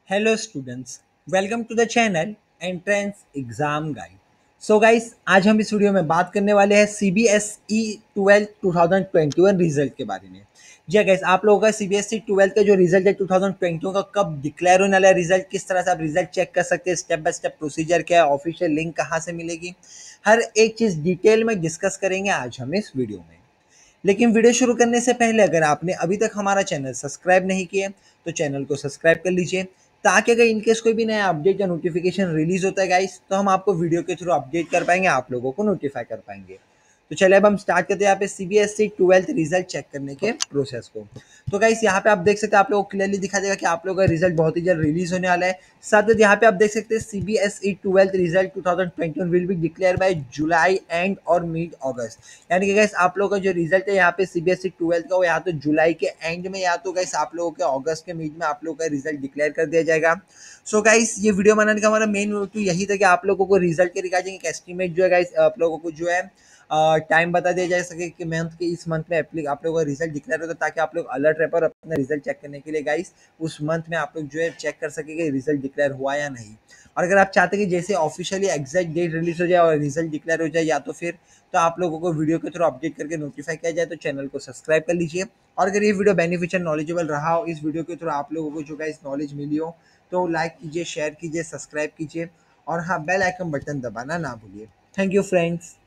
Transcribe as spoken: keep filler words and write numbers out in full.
Hello students, welcome to the channel entrance exam guide. So guys, आज हम इस video में बात करने वाले हैं CBSE twelfth two thousand twenty one result के बारे में। जी गाइस, आप लोगों का सीबीएसई ट्वेल्थ का जो रिजल्ट है टू थाउजेंड ट्वेंटी वन का कब डिक्लेयर होने वाला है, रिजल्ट किस तरह से आप रिजल्ट चेक कर सकते हैं, स्टेप बाय स्टेप प्रोसीजर क्या है, ऑफिशियल लिंक कहाँ से मिलेगी, हर एक चीज़ डिटेल में डिस्कस करेंगे आज हम इस वीडियो में। लेकिन वीडियो शुरू करने से पहले अगर आपने अभी तक हमारा चैनल सब्सक्राइब नहीं किया तो चैनल को सब्सक्राइब कर लीजिए, ताकि अगर इनकेस कोई भी नया अपडेट या नोटिफिकेशन रिलीज होता है गाइस, तो हम आपको वीडियो के थ्रू अपडेट कर पाएंगे, आप लोगों को नोटिफाई कर पाएंगे। तो चलिए अब हम स्टार्ट करते हैं यहाँ पे सीबीएसई ट्वेल्थ रिजल्ट चेक करने के प्रोसेस को। तो गाइस यहाँ पे आप देख सकते हैं, आप लोगों को क्लियरली दिखा देगा कि आप लोगों का रिजल्ट बहुत ही जल्द रिलीज होने वाला है। साथ ही यहाँ पे आप देख सकते हैं CBSE twelfth result two thousand twenty one will be declared by July end और मिड अगस्त। यानी कि गाइस आप लोगों का जो रिजल्ट है यहाँ पे सीबीएसई ट्वेल्थ का, वो या तो जुलाई के एंड में या तो गाइस आप लोगों के अगस्त के मिड में आप लोगों का रिजल्ट डिक्लेयर कर दिया जाएगा। सो गाइस ये वीडियो बनाने का हमारा मेन मोटिव यही था कि आप लोगों को रिजल्ट के रिगार्डिंग एक एस्टिमेट जो है गाइस आप लोगों को जो है टाइम बता दिया जा सके कि मंथ के इस मंथ में एप्ली आप लोगों का रिजल्ट डिक्लेयर होता है, ताकि आप लोग अलर्ट रहे पर अपना रिजल्ट चेक करने के लिए गाइस उस मंथ में आप लोग जो है चेक कर सके कि रिजल्ट डिक्लेयर हुआ या नहीं। और अगर आप चाहते हैं कि जैसे ऑफिशियली एग्जैक्ट डेट रिलीज हो जाए और रिजल्ट डिक्लेयर हो जाए, या तो फिर तो आप लोगों को वीडियो के थ्रू अपडेट करके नोटिफाई किया जाए, तो चैनल को सब्सक्राइब कर लीजिए। और अगर ये वीडियो बेनिफिशियल नॉलेजेबल रहा हो, इस वीडियो के थ्रू आप लोगों को जो गाइस नॉलेज मिली हो, तो लाइक कीजिए, शेयर कीजिए, सब्सक्राइब कीजिए और हाँ बेल आइकन बटन दबाना ना भूलिए। Thank you friends.